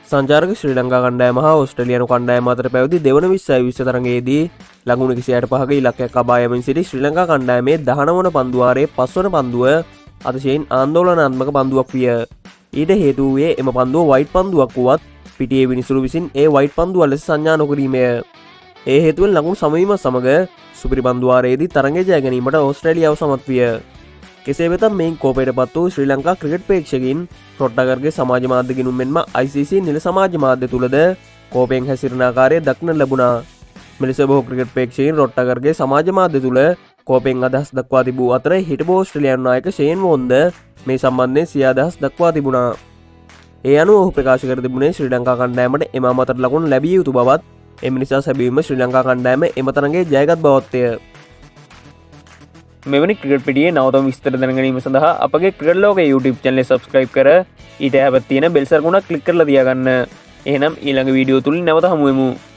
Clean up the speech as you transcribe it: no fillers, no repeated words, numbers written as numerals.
සංචාරක ශ්‍රී ලංකා කණ්ඩායම හා ඕස්ට්‍රේලියානු කණ්ඩායම අතර පැවති දෙවන 2020 තරගයේදී ලකුණු 165ක ඉලක්කයක් කබා යමින් සිටි ශ්‍රී ලංකා කණ්ඩායමේ 19 වන පන්දු වාරයේ 5 වන පන්දුව අතිශයින් ආందోලනාත්මක පන්දුවක් විය. ඊට හේතු වූයේ එම පන්දුව වයිට් පන්දුවක් වුවත් පිටියේ විනිසුරු විසින් ඒ වයිට් පන්දුව ලෙස සංඥා නොකිරීමය. ඒ හේතුවෙන් ලකුණු සමවීම සමග සුපිරි පන්දු වාරයේදී තරගය ජය ගැනීමට ඕස්ට්‍රේලියාව සමත් විය. කෙසේ වෙතත් මේ කෝපයට පත් වූ ශ්‍රී ලංකා ක්‍රිකට් ප්‍රේක්ෂකින් රොට්ටගර්ගේ සමාජ මාධ්‍ය ගිණුම් මෙන්ම ICC නිල සමාජ මාධ්‍ය තුලද කෝපයෙන් හැසිරෙන ආකාරය දක්නට ලැබුණා. මෙලෙස බොහෝ ක්‍රිකට් ප්‍රේක්ෂකයින් රොට්ටගර්ගේ සමාජ මාධ්‍ය තුල කෝපයෙන් අදහස් දක්වා තිබූ අතර හිටපු ඕස්ට්‍රේලියානු නායක ෂේන් වෝන්ද මේ සම්බන්ධයෙන් සිය අදහස් දක්වා තිබුණා. ඒ අනුව ඔහු ප්‍රකාශ කර තිබුණේ ශ්‍රී ලංකා කණ්ඩායමට එම අමතර ලකුණු ලැබිය යුතු බවත් එම නිසා සැබවින්ම ශ්‍රී ලංකා කණ්ඩායම එම තරගයේ ජයගත් බවත්ය. මෙවැනි ක්‍රිකට් පිටියේ නවතම විස්තර දැනගැනීම සඳහා අපගේ ක්‍රිකට් ලෝක YouTube channel එක subscribe කර ඊට හැබැයි තියෙන බෙල් සර්කුණක් ක්ලික් කරලා තියාගන්න. එහෙනම් ඊළඟ වීඩියෝ තුලින් නැවත හමු වෙමු.